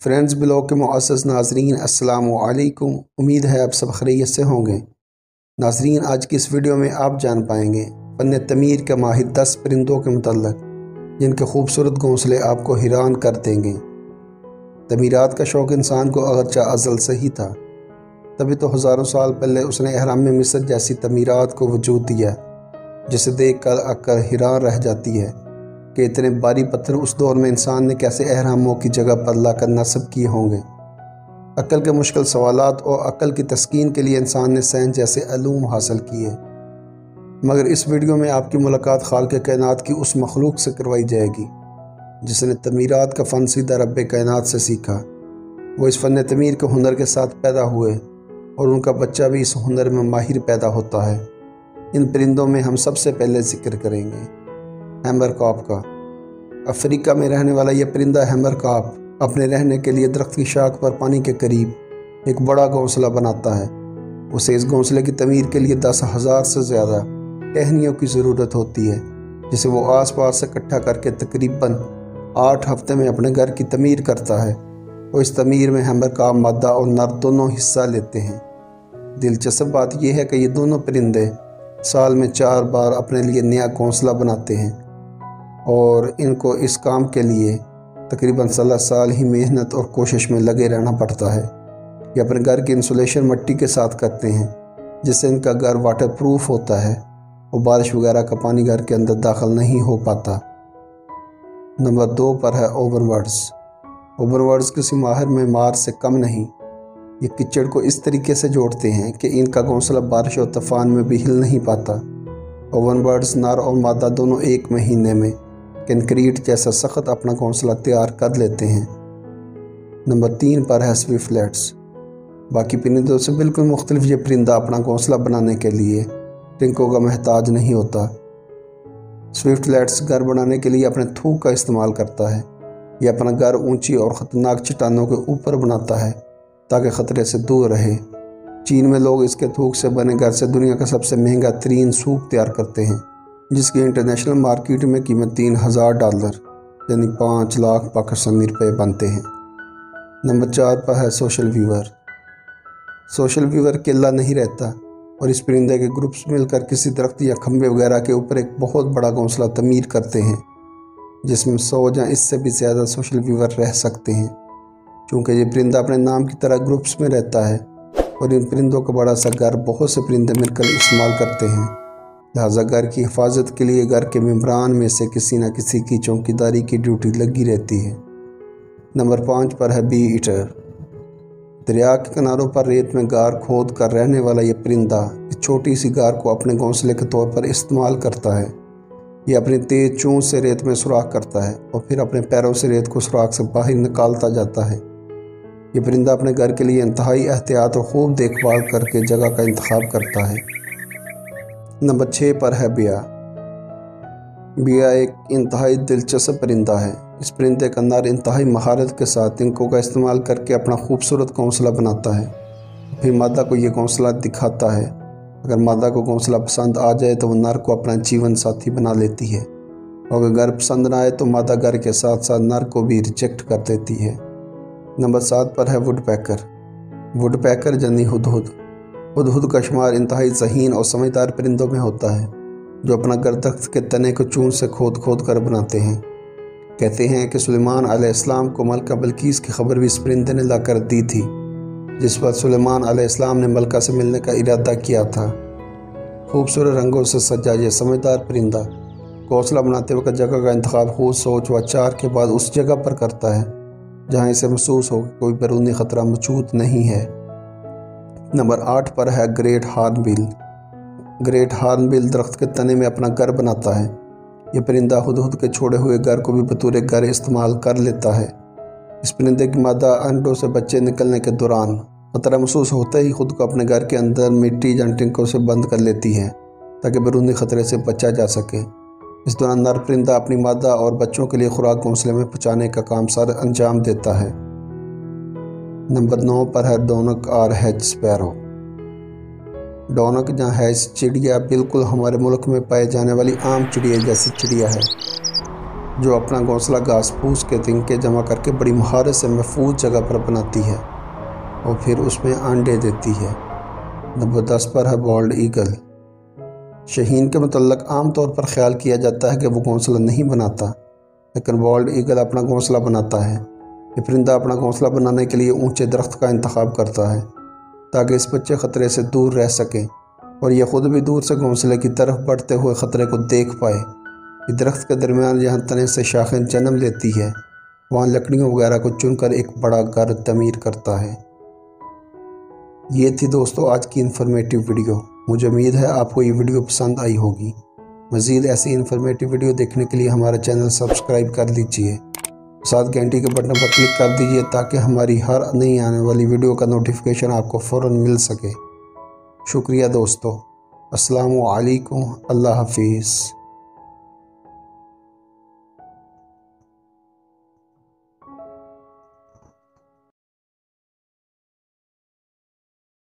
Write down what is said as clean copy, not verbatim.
Friends blog کے معزز ناظرین السلام علیکم۔ امید ہے آپ سب خیریت سے ہوں گے۔ ناظرین، آج کی اس ویڈیو میں آپ جان پائیں گے فن تعمیر کے ماہر 10 پرندوں کے متعلق جن کے خوبصورت گھونسلے آپ کو حیران کر دیں گے۔ تعمیرات کا شوق انسان کو اگرچہ ازل سے ہی تھا، تبھی تو ہزاروں سال پہلے اس نے اہرام مصر جیسی تعمیرات کو وجود دیا، جسے دیکھ کر عقل حیران رہ جاتی ہے کہ اتنے بھاری پتھر اس دور میں انسان نے کیسے اہراموں کی جگہ پر لا کر نصب کیے ہوں گے۔ عقل کے مشکل سوالات اور عقل کی تسکین کے لیے انسان نے سائنس جیسے علوم حاصل کیے، مگر اس ویڈیو میں آپ کی ملاقات خالق کائنات کی اس مخلوق سے کروائی جائے گی جس نے تعمیرات کا فن سیدھا رب کائنات سے سیکھا۔ وہ اس فن تعمیر کے ہنر کے ساتھ پیدا ہوئے اور ان کا بچہ بھی اس ہنر میں ماہر پیدا ہوتا ہے۔ ان پرندوں میں ہم سب سے پہلے ذکر کریں گے ہیمرکاپ کا۔ افریقہ میں رہنے والا یہ پرندہ ہیمرکاپ اپنے رہنے کے لیے درخت کی شاخ پر پانی کے قریب ایک بڑا گھونسلہ بناتا ہے۔ اسے اس گھونسلے کی تعمیر کے لیے 10,000 سے زیادہ ٹہنیوں کی ضرورت ہوتی ہے، جسے وہ آس پاس سے اکٹھا کر کے تقریباً 8 ہفتے میں اپنے گھر کی تعمیر کرتا ہے۔ اور اس تعمیر میں ہیمرکاپ مادہ اور نر دونوں حصہ لیتے ہیں۔ دلچسپ بات یہ ہے کہ یہ دونوں پرندے سال میں 4 بار اپنے لیے نیا گھونسلہ بناتے ہیں، اور ان کو اس کام کے لیے تقریباً 16 سال ہی محنت اور کوشش میں لگے رہنا پڑتا ہے۔ یہ اپنے گھر کی انسولیشن مٹی کے ساتھ کرتے ہیں، جس سے ان کا گھر واٹر پروف ہوتا ہے اور بارش وغیرہ کا پانی گھر کے اندر داخل نہیں ہو پاتا۔ نمبر 2 پر ہے اوونبرڈز۔ اوونبرڈز کسی ماہر معمار سے کم نہیں۔ یہ کچڑ کو اس طریقے سے جوڑتے ہیں کہ ان کا گھونسلہ بارش اور طوفان میں بھی ہل نہیں پاتا۔ اوونبرڈز نر اور مادہ دونوں 1 مہینے میں کنکریٹ جیسا سخت اپنا گھونسلہ تیار کر لیتے ہیں۔ نمبر 3 پر ہے سوفٹلیٹس۔ باقی پرندوں سے بالکل مختلف یہ پرندہ اپنا گھونسلہ بنانے کے لیے ٹنکوں کا محتاج نہیں ہوتا۔ سوفٹلیٹس گھر بنانے کے لیے اپنے تھوک کا استعمال کرتا ہے۔ یہ اپنا گھر اونچی اور خطرناک چٹانوں کے اوپر بناتا ہے تاکہ خطرے سے دور رہے۔ چین میں لوگ اس کے تھوک سے بنے گھر سے دنیا کا سب سے مہنگا ترین سوپ تیار کرتے ہیں، جس کی انٹرنیشنل مارکیٹ میں قیمت $3,000 یعنی 5 لاکھ پاکستانی روپے بنتے ہیں۔ نمبر 4 پر ہے سوشل ویور۔ سوشل ویور اکیلا نہیں رہتا، اور اس پرندے کے گروپس مل کر کسی درخت یا کھمبے وغیرہ کے اوپر ایک بہت بڑا گھونسلہ تعمیر کرتے ہیں، جس میں 100 یا اس سے بھی زیادہ سوشل ویور رہ سکتے ہیں۔ چونکہ یہ پرندہ اپنے نام کی طرح گروپس میں رہتا ہے اور ان پرندوں کا بڑا سا گھر بہت سے پرندے مل کر استعمال کرتے ہیں، لہٰذا گھر کی حفاظت کے لیے گھر کے ممبران میں سے کسی نہ کسی کی چوکیداری کی ڈیوٹی لگی رہتی ہے۔ نمبر 5 پر ہے بی ایٹر۔ دریا کے کناروں پر ریت میں غار کھود کر رہنے والا یہ پرندہ اس چھوٹی سی غار کو اپنے گھونسلے کے طور پر استعمال کرتا ہے۔ یہ اپنی تیز چونچ سے ریت میں سوراخ کرتا ہے اور پھر اپنے پیروں سے ریت کو سوراخ سے باہر نکالتا جاتا ہے۔ یہ پرندہ اپنے گھر کے لیے انتہائی احتیاط اور خوب دیکھ بھال کر کے جگہ کا انتخاب کرتا ہے۔ نمبر 6 پر ہے بیا۔ بیا ایک انتہائی دلچسپ پرندہ ہے۔ اس پرندے کا نر انتہائی مہارت کے ساتھ ٹنکوں کا استعمال کر کے اپنا خوبصورت گھونسلہ بناتا ہے، پھر مادہ کو یہ گھونسلہ دکھاتا ہے۔ اگر مادہ کو گھونسلہ پسند آ جائے تو وہ نر کو اپنا جیون ساتھی بنا لیتی ہے، اور اگر گھر پسند نہ آئے تو مادہ گھر کے ساتھ ساتھ نر کو بھی ریجیکٹ کر دیتی ہے۔ نمبر 7 پر ہے ووڈ پیکر۔ ووڈ پیکر یعنی ہدہد۔ ہدہد کا شمار انتہائی ذہین اور سمجھدار پرندوں میں ہوتا ہے، جو اپنا گھر درخت کے تنے کو چونچ سے کھود کھود کر بناتے ہیں۔ کہتے ہیں کہ سلیمان علیہ السلام کو ملکہ بلقیس کی خبر بھی اس پرندے نے لا کر دی تھی، جس پر سلیمان علیہ السلام نے ملکہ سے ملنے کا ارادہ کیا تھا۔ خوبصورت رنگوں سے سجا یہ سمجھدار پرندہ گھونسلہ بناتے وقت جگہ کا انتخاب خود سوچ و اچار کے بعد اس جگہ پر کرتا ہے جہاں اسے محسوس ہو کہ کوئی بیرونی خطرہ موجود نہیں ہے۔ نمبر 8 پر ہے گریٹ ہارنبل۔ گریٹ ہارنبل درخت کے تنے میں اپنا گھر بناتا ہے۔ یہ پرندہ ہدہد کے چھوڑے ہوئے گھر کو بھی بطور گھر استعمال کر لیتا ہے۔ اس پرندے کی مادہ انڈوں سے بچے نکلنے کے دوران خطرہ محسوس ہوتے ہی خود کو اپنے گھر کے اندر مٹی یا ٹنکوں سے بند کر لیتی ہے تاکہ بیرونی خطرے سے بچا جا سکے۔ اس دوران نر پرندہ اپنی مادہ اور بچوں کے لیے خوراک گھونسلے میں پہنچانے کا کام سر انجام دیتا ہے۔ نمبر 9 پر ہے ڈونک اور ہیج سپیرو۔ ڈونک یا ہیج چڑیا بالکل ہمارے ملک میں پائے جانے والی عام چڑیا جیسی چڑیا ہے۔ जो अपना घोंसला घास फूस के तिनके जमा करके बड़ी महारत से महफूज जगह पर बनाती है और फिर उसमें अंडे देती है। नंबर 10 पर है बॉल्ड ईगल। शहीन के मुतल्लक आम तौर पर ख्याल किया जाता है कि वो घोंसला नहीं बनाता, लेकिन बॉल्ड ईगल अपना घोंसला बनाता है। ये परिंदा अपना घोंसला बनाने के लिए ऊंचे दरख्त का इंतखाब करता है ताकि इस बच्चे ख़तरे से दूर रह सकें और ये ख़ुद भी दूर से घोंसले की तरफ बढ़ते हुए ख़तरे को देख पाए। ये दरख्त के दरमियान जहाँ तने से शाखें जन्म लेती है वहाँ लकड़ियों वगैरह को चुनकर एक बड़ा घर तमीर करता है। ये थी दोस्तों आज की इन्फॉर्मेटिव वीडियो। मुझे उम्मीद है आपको ये वीडियो पसंद आई होगी। मज़ीद ऐसी इन्फॉर्मेटिव वीडियो देखने के लिए हमारा चैनल सब्सक्राइब कर लीजिए, साथ घंटी के बटन पर क्लिक कर दीजिए ताकि हमारी हर नई आने वाली वीडियो का नोटिफिकेशन आपको फ़ौरन मिल सके। शुक्रिया दोस्तों। अस्सलामु अलैकुम। अल्लाह हाफिज़।